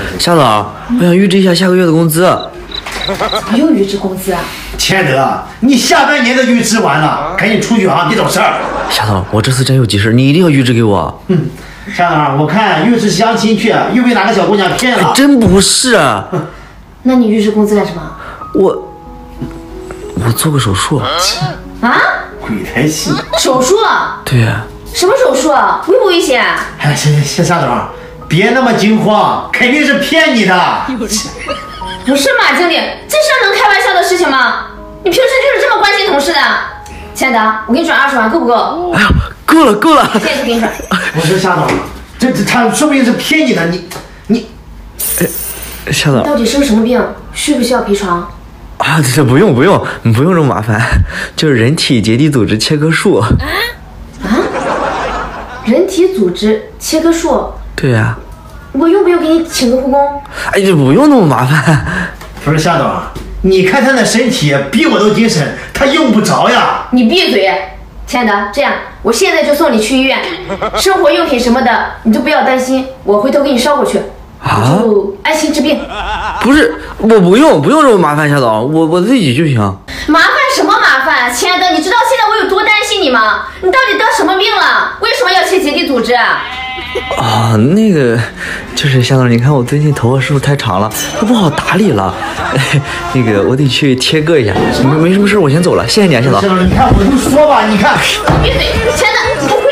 夏总，我想预支一下下个月的工资。 怎么又预支工资啊？ 千德，你下半年的预支完了，赶紧出去啊，别找事儿。 夏总，我这次真有急事，你一定要预支给我。 夏总，我看又是相亲去，又被哪个小姑娘骗了？ 真不是。 那你预支工资干什么？ 我做个手术。 啊？ 鬼才信。 手术？ 对呀。 什么手术？危不危险？ 哎，行，夏总，别那么惊慌，肯定是骗你的。 不是马经理，这事能开玩笑的事情吗？你平时就是这么关心同事的。亲爱的，我给你转20万，够不够？ 哎呀，够了。 现在就给你转。 不是夏总，这他说不定是骗你的，你。 夏总， 到底生什么病？需不需要陪床？ 啊，这不用这么麻烦，就是人体结缔组织切割术。 啊？人体组织切割术？ 对呀。 我用不用给你请个护工？ 哎，这不用那么麻烦。 不是夏总，你看他那身体比我都精神，他用不着呀。 你闭嘴，亲爱的，这样我现在就送你去医院，生活用品什么的你就不要担心，我回头给你捎过去，你就安心治病。 不是，我不用这么麻烦，夏总，我自己就行。 麻烦什么麻烦？亲爱的，你知道现在我有多担心你吗？你到底得什么病了？为什么要切结缔组织啊？ 哦，那个就是夏总，你看我最近头发是不是太长了，都不好打理了。那个我得去切割一下。没什么事，我先走了，谢谢你啊，夏总。 夏总，你看我就说吧，你看。 闭嘴，亲爱的，你